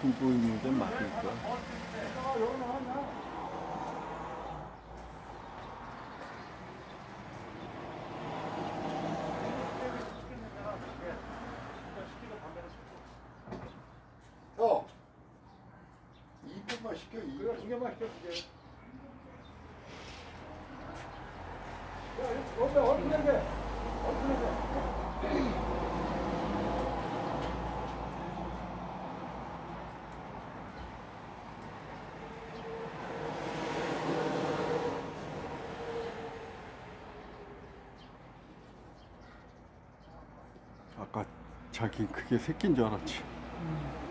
들고 있는데 맞을까? 이것만 시켜. 그래, 두 개만 시켜, 두 개. 야, 이거 얼큰하게. 얼큰하게. 아까 자기 그게 새끼인 줄 알았지.